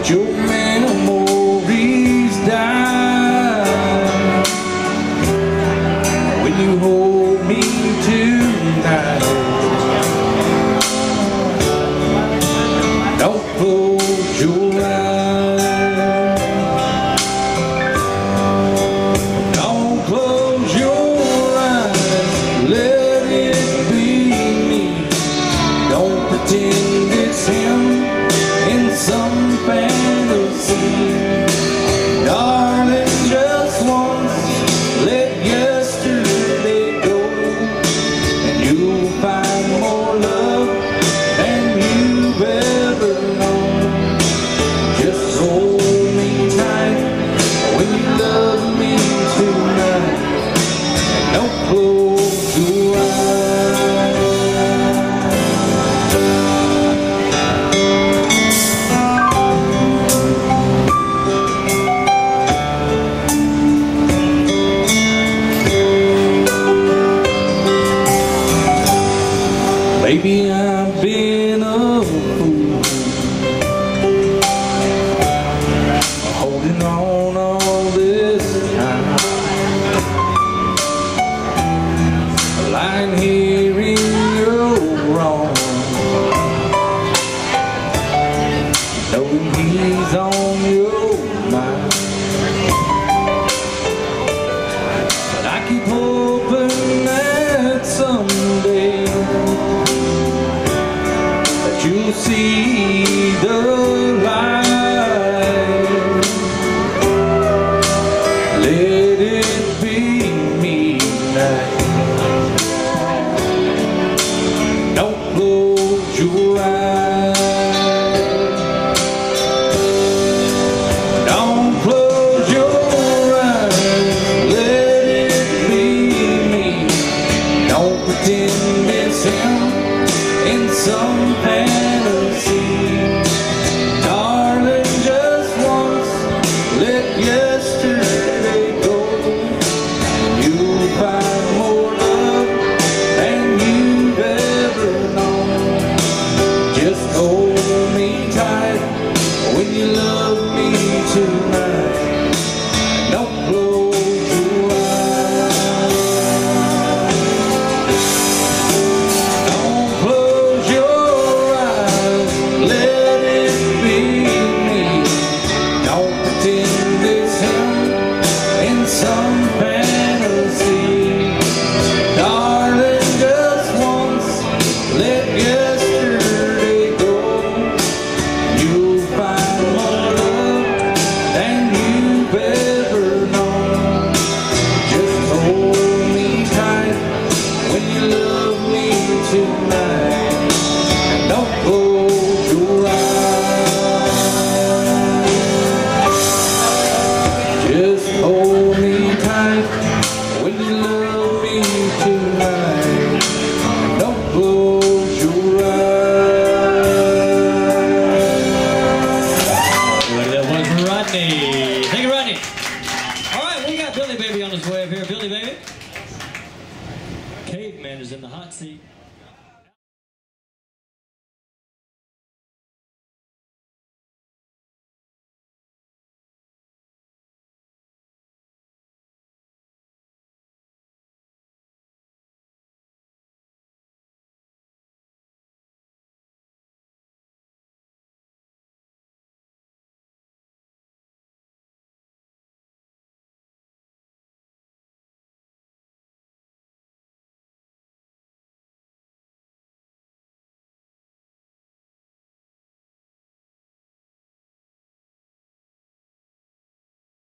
your memories die when you hold me tonight. Don't close your eyes. Don't close your eyes. Let it be me. Don't pretend it's him in some fantasy. Darling, just once, let yesterday go, and you'll find more love than you've ever known. Just hold me tight when you love me tonight, and don't close your eyes. Baby, I've been a fool, holding on all this time, lying here in your wrong, knowing he's on your mind. But I keep hoping that someday you'll see the light. Let it be midnight. Don't close your eyes. Don't close your eyes. Let it be me. Don't pretend it's him in some fantasy. Darling, just once, let yesterday go. You'll find more love than you've ever known. Just hold me tight when you love me tonight. Don't close your eyes. Don't close your eyes. Let it be me. Don't pretend it's him in some fantasy. Darling, just once, let yesterday go. You'll find more love than you've ever known. Just hold me tight when you love me tonight. Don't close your eyes. Just hold me tight when you love me tonight. Don't close your eyes. That was Rodney.